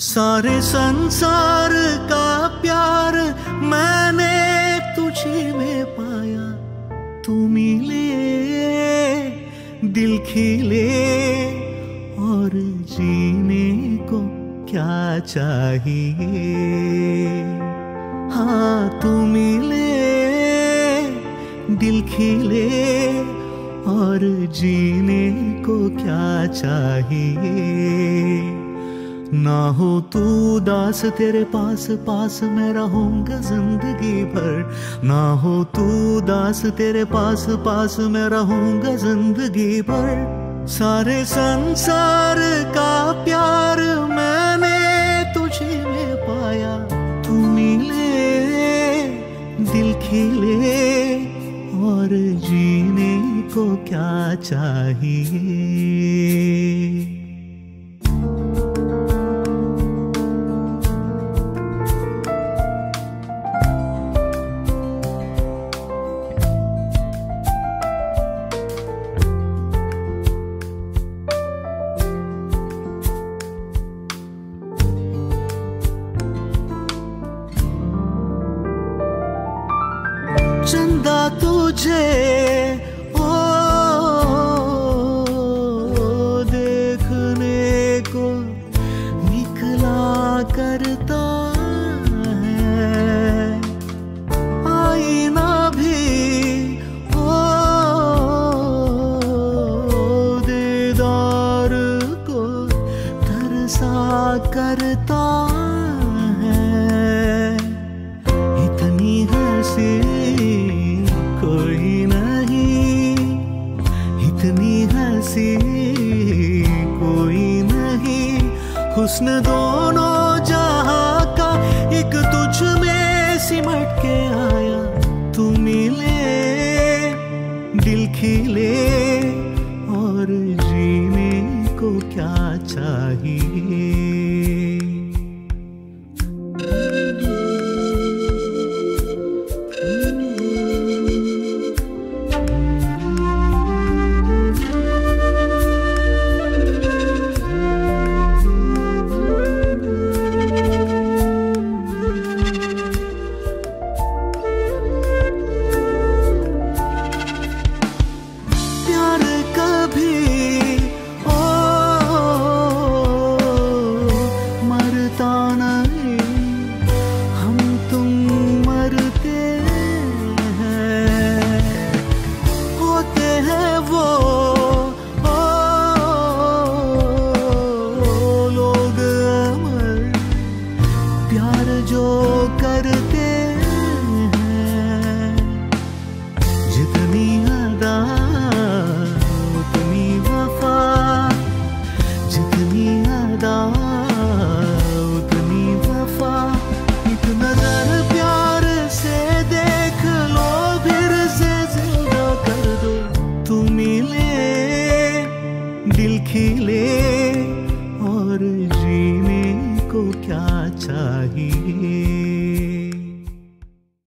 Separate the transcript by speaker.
Speaker 1: सारे संसार का प्यार मैंने तुझे में पाया। तू मिले दिल खिले और जीने को क्या चाहिए। हाँ तू मिले दिल खिले और जीने को क्या चाहिए। ना हो तू दास तेरे पास पास मैं रहूंगा जिंदगी भर। ना हो तू दास तेरे पास पास मैं रहूंगा जिंदगी भर। सारे संसार का प्यार मैंने तुझे में पाया। तू मिले दिल खिले और जीने को क्या चाहिए। चंदा तुझे ओ देखने को निकला करता है। आईना भी ओ दीदार को तरसा करता है। इतनी हंसी कोई नहीं, इतनी हंसी कोई नहीं। हुस्न दोनों जहां का एक तुझ में सिमट के आया। तू मिले दिल खिले और जीने को क्या चाहिए। जो करते हैं जितनी अदा उतनी वफा, जितनी अदा